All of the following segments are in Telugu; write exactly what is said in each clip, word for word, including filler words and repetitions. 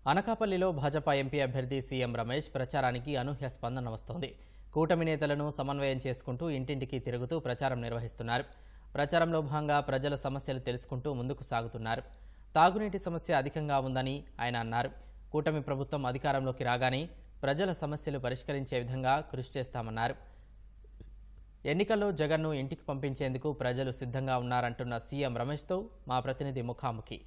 అనకాపల్లిలో భాజపా ఎంపీ అభ్యర్థి సీఎం రమేష్ ప్రచారానికి అనూహ్య స్పందన వస్తోంది. కూటమి నేతలను సమన్వయం చేసుకుంటూ ఇంటింటికి తిరుగుతూ ప్రచారం నిర్వహిస్తున్నారు. ప్రచారంలో భాగంగా ప్రజల సమస్యలు తెలుసుకుంటూ ముందుకు సాగుతున్నారు. తాగునీటి సమస్య అధికంగా ఉందని ఆయన అన్నారు. కూటమి ప్రభుత్వం అధికారంలోకి రాగానే ప్రజల సమస్యలు పరిష్కరించే విధంగా కృషి చేస్తామన్నారు. ఎన్నికల్లో జగన్ను ఇంటికి పంపించేందుకు ప్రజలు సిద్ధంగా ఉన్నారంటున్న సీఎం రమేష్తో మా ప్రతినిధి ముఖాముఖి.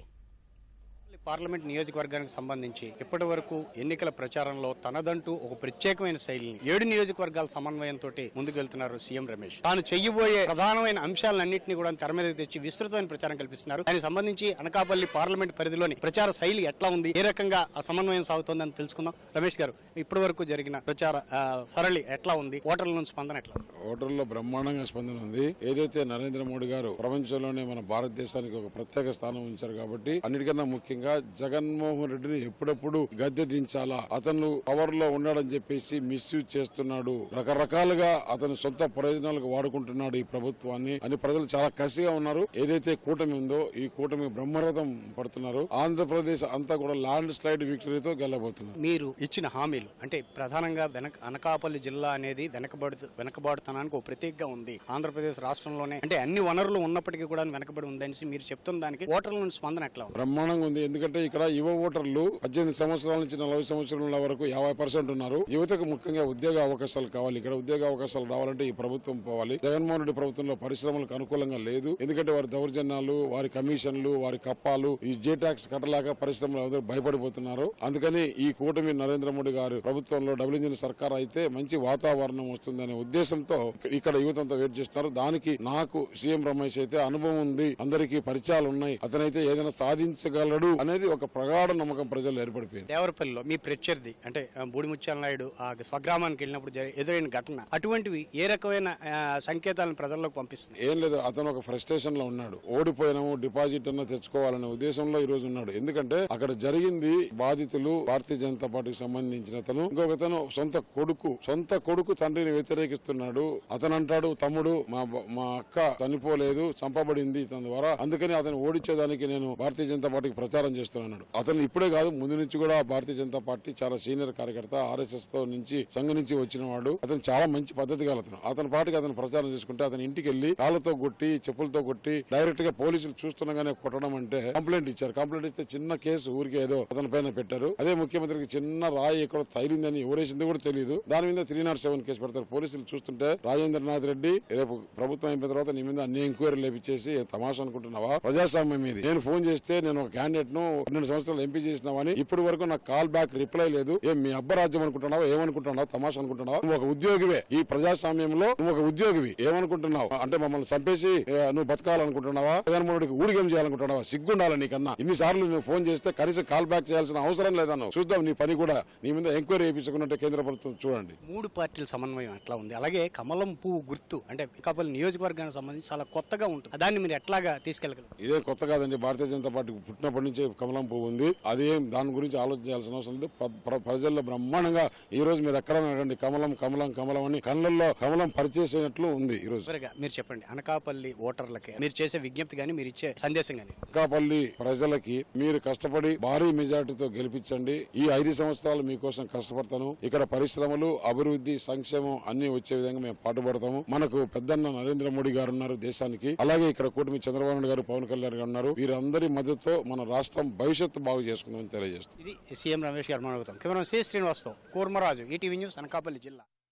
పార్లమెంట్ నియోజకవర్గానికి సంబంధించి ఇప్పటి వరకు ఎన్నికల ప్రచారంలో తనదంటూ ఒక ప్రత్యేకమైన శైలిని ఏడు నియోజకవర్గాల సమన్వయంతో ముందుకు వెళ్తున్నారు సీఎం రమేష్. తాను చెయ్యబోయే ప్రధానమైన అంశాలన్నింటినీ కూడా తెర మీద తెచ్చి విస్తృతమైన ప్రచారం కల్పిస్తున్నారు. దానికి సంబంధించి అనకాపల్లి పార్లమెంట్ పరిధిలోని ప్రచార శైలి ఎట్లా ఉంది, ఏ రకంగా ఆ సమన్వయం సాగుతోందని తెలుసుకుందాం. రమేష్ గారు, ఇప్పటి వరకు జరిగిన ప్రచార సరళి ఎట్లా ఉంది? ఓటర్ల నుంచి స్పందన ఎట్లా ఉంది? ఓటర్లలో బ్రహ్మాండంగా స్పందన ఉంది. ఏదైతే నరేంద్ర మోడీ గారు ప్రపంచంలోనే మన భారతదేశానికి ఒక ప్రత్యేక స్థానం ఉంచారు కాబట్టి అన్నిటికన్నా ముఖ్యంగా జగన్మోహన్ రెడ్డిని ఎప్పుడప్పుడు గద్దె దించాలా, అతను పవర్ లో ఉన్నాడని చెప్పేసి మిస్యూజ్ చేస్తున్నాడు, రకరకాలుగా అతని సొంత ప్రయోజనాలకు వాడుకుంటున్నాడు ఈ ప్రభుత్వాన్ని అని ప్రజలు చాలా కసిగా ఉన్నారు. ఏదైతే కూటమి ఉందో ఈ కూటమి బ్రహ్మరథం పడుతున్నారు. ఆంధ్రప్రదేశ్ అంతా కూడా ల్యాండ్ స్లైడ్ విక్టరీతో గెలబోతున్నారు. మీరు ఇచ్చిన హామీలు అంటే ప్రధానంగా వెనక అనకాపల్లి జిల్లా అనేది వెనకబడి వెనకబాటుతనానికి ఒక ప్రత్యేకంగా ఉంది. ఆంధ్రప్రదేశ్ రాష్ట్రంలోనే అంటే అన్ని వనరులు ఉన్నప్పటికీ కూడా వెనకబడి ఉందని మీరు చెప్తున్న దానికి ఓటర్ల నుంచి స్పందన ఎట్లా ఉంది? బ్రహ్మాండంగా ఉంది. ఎందుకంటే ఇక్కడ యువ ఓటర్లు పద్దెనిమిది సంవత్సరాల నుంచి నలభై సంవత్సరాల వరకు యాభై పర్సెంట్ ఉన్నారు. యువతకు ముఖ్యంగా ఉద్యోగ అవకాశాలు కావాలి. ఇక్కడ ఉద్యోగ అవకాశాలు రావాలంటే ఈ ప్రభుత్వం పోవాలి. జగన్మోహన్ రెడ్డి ప్రభుత్వంలో పరిశ్రమలకు అనుకూలంగా లేదు. ఎందుకంటే వారి దౌర్జన్యాలు, వారి కమిషన్లు, వారి కప్పాలు, ఈ జే ట్యాక్స్ కట్టలేక పరిశ్రమలు అందరూ భయపడిపోతున్నారు. అందుకని ఈ కూటమి నరేంద్ర మోడీ గారు ప్రభుత్వంలో డబుల్ ఇంజిన్ సర్కార్ అయితే మంచి వాతావరణం వస్తుందనే ఉద్దేశంతో ఇక్కడ యువత అంతా వెయిట్ చేస్తున్నారు. దానికి నాకు సీఎం రమేష్ అయితే అనుభవం ఉంది, అందరికీ పరిచయాలు ఉన్నాయి, అతనైతే ఏదైనా సాధించగలడు అనేది ఒక ప్రగాఢ నమ్మకం ప్రజలు ఏర్పడిపోయింది. దేవరపల్లిలో మీ ప్రత్యర్థి అంటే బూడిముత్యాల నాయుడు ఆ స్వగ్రామానికి వెళ్ళినప్పుడు ఎదురైన ఘటన అటువంటివి ఏ రకమైన సంకేతాలను ప్రజల్లోకి పంపిస్తుంది? ఏం లేదు, అతను ఒక ఫ్రస్ట్రేషన్ లో ఉన్నాడు. ఓడిపోయినాము, డిపాజిట్ అన్న తెచ్చుకోవాలనే ఉద్దేశంలో ఈ రోజు ఉన్నాడు. ఎందుకంటే అక్కడ జరిగింది బాధితులు భారతీయ జనతా పార్టీకి సంబంధించిన అతను, ఇంకొకతను సొంత కొడుకు సొంత కొడుకు తండ్రిని వ్యతిరేకిస్తున్నాడు. అతను అంటాడు, తమ్ముడు మా మా అక్క చనిపోలేదు, చంపబడింది తన ద్వారా, అందుకని అతను ఓడించేదానికి నేను భారతీయ జనతా పార్టీకి ప్రచారం చేస్తున్నాడు. అతను ఇప్పుడే కాదు, ముందు నుంచి కూడా భారతీయ జనతా పార్టీ చాలా సీనియర్ కార్యకర్త, ఆర్ఎస్ఎస్ తో నుంచి సంఘ నుంచి వచ్చిన వాడు. అతను చాలా మంచి పద్ధతి అతను అతని పార్టీకి అతను ప్రచారం చేసుకుంటే అతని ఇంటికి వెళ్లి కాళ్ళతో కొట్టి చెప్పులతో కొట్టి డైరెక్ట్ గా పోలీసులు చూస్తుండగానే కొట్టడం అంటే కంప్లైంట్ ఇచ్చారు. కంప్లైంట్ ఇస్తే చిన్న కేసు ఊరికే ఏదో అతని పైన పెట్టారు. అదే ముఖ్యమంత్రికి చిన్న రాయి ఎక్కడ తగిలిందని ఎవరేసింది కూడా తెలియదు. దాని మీద త్రీ నాట్ సెవెన్ కేసు పెడతారు. పోలీసులు చూస్తుంటే రాజేంద్రనాథ్ రెడ్డి రేపు ప్రభుత్వం అయిపోయిన తర్వాత నీ మీద అన్ని ఎంక్వైరీ లేపించేసి తమాషా అనుకుంటున్నావా? ప్రజాస్వామ్యం మీద నేను ఫోన్ చేస్తే నేను ఒక క్యాండిడేట్ ను పన్నెండు సంవత్సరాలు ఎంపీ చేసినావని ఇప్పటి వరకు నాకు కాల్ బ్యాక్ రిప్లై లేదు. ఏం మీ అబ్బ రాజ్యం అనుకుంటున్నావా? ఏమనుకుంటున్నావా? తమాషా అనుకుంటున్నావా? నువ్వు ఒక ఉద్యోగివే, ఈ ప్రజాస్వామ్యంలో నువ్వు ఒక ఉద్యోగివి. ఏమనుకుంటున్నావు అంటే మమ్మల్ని చంపేసి నువ్వు బతకాలనుకుంటున్నావా? జగన్మోహన్కి ఊడిగం చేయాలనుకుంటున్నావా? సిగ్గుండాలి నీకన్నా. ఇన్నిసార్లు నువ్వు ఫోన్ చేస్తే కనీసం కాల్ బ్యాక్ చేయాల్సిన అవసరం లేదన్నావు. చూద్దాం నీ పని కూడా. నీ మీద ఎంక్వైరీ చేయించుకున్నట్టే కేంద్ర ప్రభుత్వం చూడండి. మూడు పార్టీల సమన్వయం ఎట్లా ఉంది? అలాగే కమలం పువ్వు గుర్తు అంటే అనకాపల్లి నియోజకవర్గానికి సంబంధించి చాలా కొత్తగా ఉంటుంది. దాన్ని మీరు ఎట్లాగా తీసుకెళ్లగలరు? ఇదే కొత్త కాదండి. భారతీయ జనతా పార్టీ పుట్టినప్పటి నుంచి కమలం పువ్వు ఉంది. అదేం దాని గురించి ఆలోచించాల్సిన అవసరం లేదు. ప్రజల్లో బ్రహ్మాండంగా ఈ రోజు మీరు ఎక్కడ నడండి కమలం కమలం కమలం అని కళ్ళల్లో కమలం పరిచేసినట్లు ఉంది. ఈ రోజు మీరు చెప్పండి, అనకాపల్లి ఓటర్లకి మీరు చేసే విజ్ఞప్తి గానీ మీరు ఇచ్చే సందేశం గానీ. అనకాపల్లి ప్రజలకి మీరు కష్టపడి భారీ మెజార్టీతో గెలిపించండి. ఈ ఐదు సంవత్సరాలు మీకోసం కష్టపడతాను. ఇక్కడ పరిశ్రమలు, అభివృద్ధి, సంక్షేమం అన్ని వచ్చే విధంగా మేము పాటుపడతాము. మనకు పెద్దన్న నరేంద్ర మోడీ గారు ఉన్నారు దేశానికి. అలాగే ఇక్కడ కూటమి చంద్రబాబు నాయుడు గారు, పవన్ కళ్యాణ్ గారు ఉన్నారు. వీరందరి మద్దతుతో మన రాష్ట్రం భవిష్యత్తు బాగు చేసుకుందామని తెలియజేస్తుంది. ఇది సీఎం రమేష్ గారు. కెమెరా సి శ్రీనివాస్తో కూర్మరాజు, ఈటీవీ న్యూస్, అనకాపల్లి జిల్లా.